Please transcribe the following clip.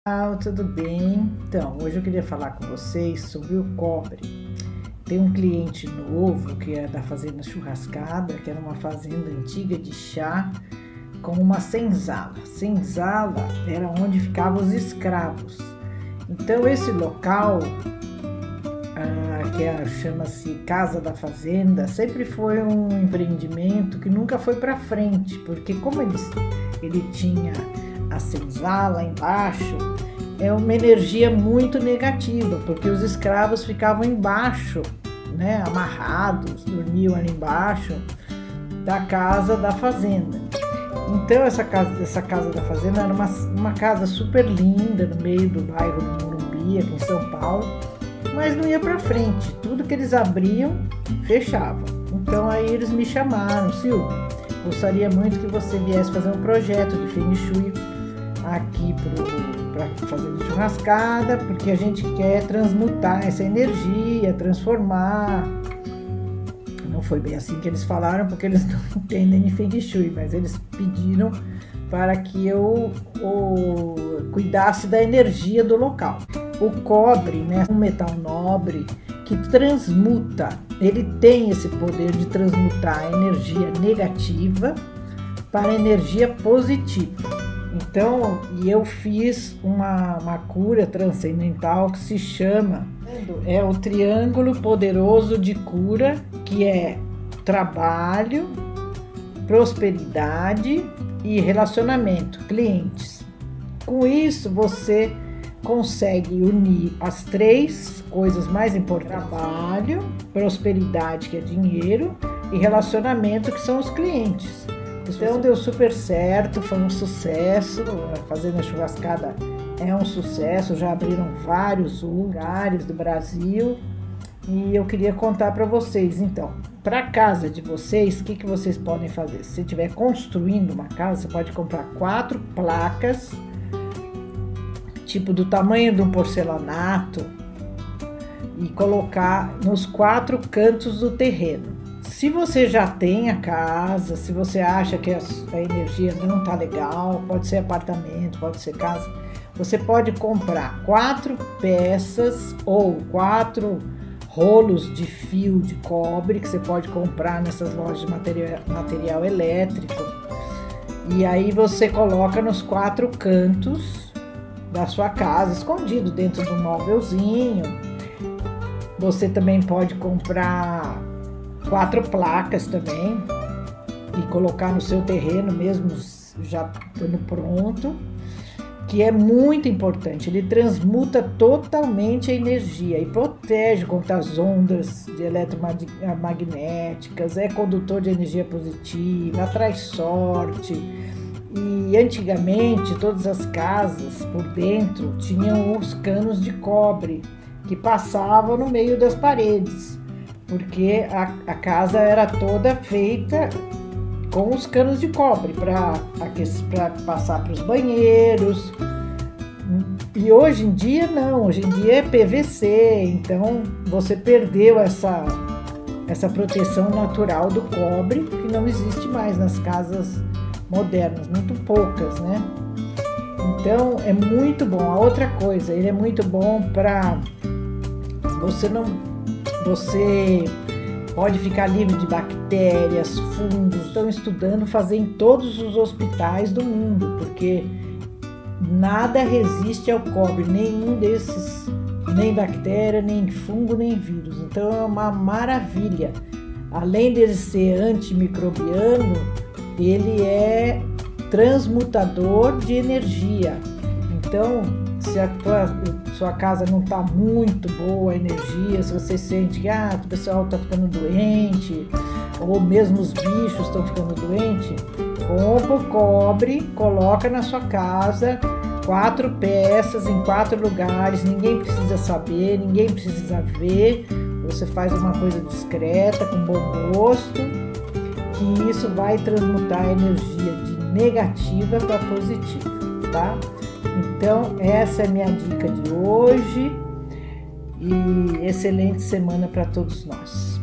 Tudo bem? Então, hoje eu queria falar com vocês sobre o cobre. Tem um cliente novo que é da Fazenda Churrascada, que era uma fazenda antiga de chá, com uma senzala. Senzala era onde ficavam os escravos. Então, esse local, chama-se Casa da Fazenda, sempre foi um empreendimento que nunca foi para frente, porque como ele tinha a senzala embaixo, é uma energia muito negativa, porque os escravos ficavam embaixo, né, amarrados, dormiam ali embaixo da casa da fazenda. Então essa casa da fazenda era uma casa super linda no meio do bairro do Morumbi, aqui em São Paulo, mas não ia para frente, tudo que eles abriam fechava. Então aí eles me chamaram: Silvia, gostaria muito que você viesse fazer um projeto de Feng Shui aqui para fazer churrascada, porque a gente quer transmutar essa energia, transformar. Não foi bem assim que eles falaram, porque eles não entendem de Feng Shui, mas eles pediram para que eu cuidasse da energia do local. O cobre, né, um metal nobre que transmuta, ele tem esse poder de transmutar a energia negativa para a energia positiva. Então, eu fiz uma cura transcendental que se chama, o triângulo poderoso de cura, que é trabalho, prosperidade e relacionamento, clientes. Com isso, você consegue unir as três coisas mais importantes: trabalho, prosperidade, que é dinheiro, e relacionamento, que são os clientes. Então deu super certo, foi um sucesso. A Fazenda Churrascada é um sucesso, já abriram vários lugares do Brasil e eu queria contar para vocês. Então, para a casa de vocês, o que vocês podem fazer? Se você estiver construindo uma casa, você pode comprar 4 placas, tipo do tamanho de um porcelanato, e colocar nos 4 cantos do terreno. Se você já tem a casa, se você acha que a energia não está legal, pode ser apartamento, pode ser casa, você pode comprar 4 peças ou 4 rolos de fio de cobre, que você pode comprar nessas lojas de material elétrico, e aí você coloca nos 4 cantos da sua casa, escondido dentro de um móvelzinho. Você também pode comprar 4 placas também e colocar no seu terreno mesmo, já estando pronto, que é muito importante. Ele transmuta totalmente a energia e protege contra as ondas eletromagnéticas, é condutor de energia positiva, atrai sorte. E antigamente todas as casas por dentro tinham os canos de cobre que passavam no meio das paredes, porque a casa era toda feita com os canos de cobre para passar para os banheiros. E hoje em dia não, hoje em dia é PVC, então você perdeu essa proteção natural do cobre, que não existe mais nas casas modernas, muito poucas, né? Então é muito bom. A outra coisa, ele é muito bom para você pode ficar livre de bactérias, fungos. Estão estudando fazer em todos os hospitais do mundo, porque nada resiste ao cobre, nenhum desses, nem bactéria, nem fungo, nem vírus. Então é uma maravilha. Além dele ser antimicrobiano, ele é transmutador de energia. Então, se a sua casa não está muito boa a energia, se você sente que o pessoal está ficando doente, ou mesmo os bichos estão ficando doentes, compra o cobre, coloca na sua casa, 4 peças em 4 lugares, ninguém precisa saber, ninguém precisa ver, você faz uma coisa discreta, com bom gosto, que isso vai transmutar a energia de negativa para positiva, tá? Então, essa é a minha dica de hoje e excelente semana para todos nós.